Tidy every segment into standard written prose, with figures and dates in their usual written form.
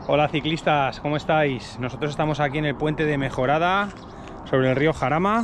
Hola ciclistas, ¿cómo estáis? Nosotros estamos aquí en el puente de Mejorada sobre el río Jarama.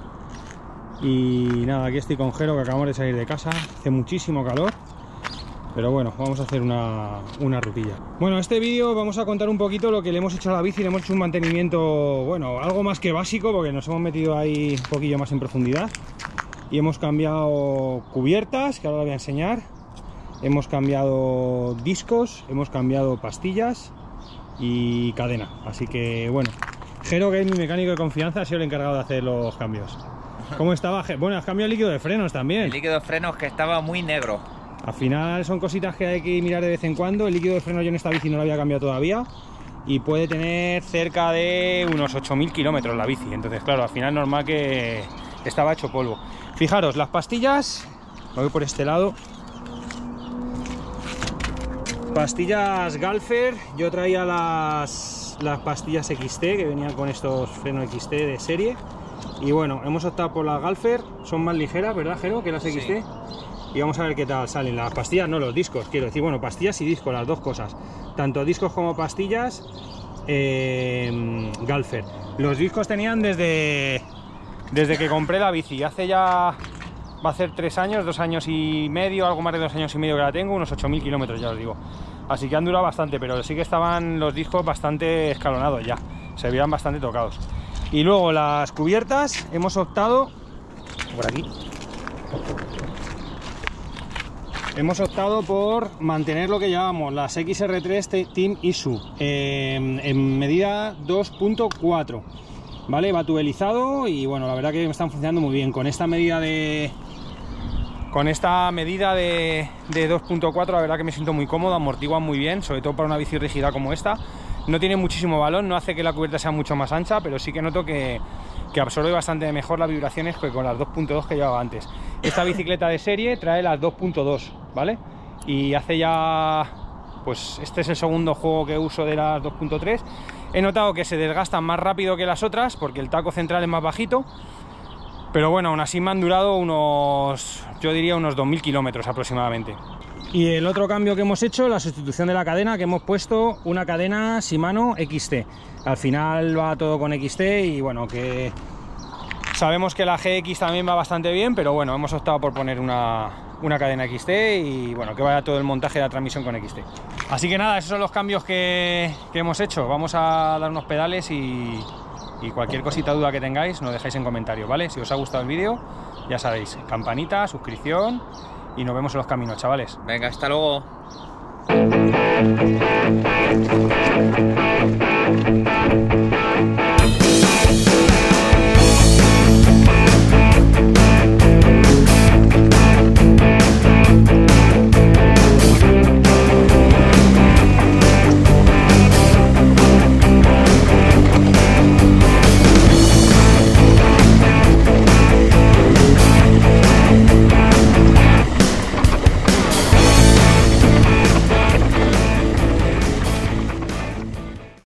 Y nada, aquí estoy con Jero, que acabamos de salir de casa. Hace muchísimo calor, pero bueno, vamos a hacer una rutilla. Bueno, este vídeo vamos a contar un poquito lo que le hemos hecho a la bici. Le hemos hecho un mantenimiento, bueno, algo más que básico, porque nos hemos metido ahí un poquillo más en profundidad. Y hemos cambiado cubiertas, que ahora os voy a enseñar. Hemos cambiado discos, hemos cambiado pastillas y cadena. Así que bueno, Jero, que es mi mecánico de confianza, ha sido el encargado de hacer los cambios. ¿Cómo estaba? Bueno, has cambiado el líquido de frenos también. El líquido de frenos, que estaba muy negro. Al final son cositas que hay que mirar de vez en cuando. El líquido de frenos yo en esta bici no lo había cambiado todavía y puede tener cerca de unos 8000 kilómetros la bici. Entonces claro, al final normal que estaba hecho polvo. Fijaros, las pastillas, me voy por este lado. Pastillas Galfer, yo traía las pastillas XT que venían con estos frenos XT de serie. Y bueno, hemos optado por las Galfer, son más ligeras, ¿verdad, Jero? Que las XT. Sí. Y vamos a ver qué tal salen las pastillas, no los discos, quiero decir, bueno, pastillas y discos, las dos cosas. Tanto discos como pastillas Galfer. Los discos tenían desde que compré la bici, hace ya... va a hacer 3 años, 2 años y medio, algo más de 2 años y medio que la tengo, unos 8000 kilómetros ya os digo. Así que han durado bastante, pero sí que estaban los discos bastante escalonados ya, se veían bastante tocados. Y luego las cubiertas, hemos optado, por aquí, hemos optado por mantener lo que llamamos las XR3 Team Issue en medida 2.4. ¿Vale? Va tubelizado y bueno, la verdad que me están funcionando muy bien. Con esta medida de 2.4, la verdad que me siento muy cómodo, amortiguan muy bien, sobre todo para una bici rígida como esta. No tiene muchísimo balón, no hace que la cubierta sea mucho más ancha, pero sí que noto que absorbe bastante mejor las vibraciones que con las 2.2 que llevaba antes. Esta bicicleta de serie trae las 2.2, ¿vale? Y hace ya... pues este es el segundo juego que uso de las 2.3. He notado que se desgastan más rápido que las otras porque el taco central es más bajito, pero bueno, aún así me han durado unos, yo diría unos 2000 kilómetros aproximadamente. Y el otro cambio que hemos hecho, la sustitución de la cadena, que hemos puesto una cadena Shimano XT. Al final va todo con XT y bueno, que sabemos que la GX también va bastante bien, pero bueno, hemos optado por poner una cadena XT y bueno, que vaya todo el montaje de la transmisión con XT. Así que nada, esos son los cambios que hemos hecho. Vamos a dar unos pedales y cualquier cosita, duda que tengáis, nos dejáis en comentarios, ¿vale? Si os ha gustado el vídeo, ya sabéis, campanita, suscripción y nos vemos en los caminos, chavales. Venga, hasta luego.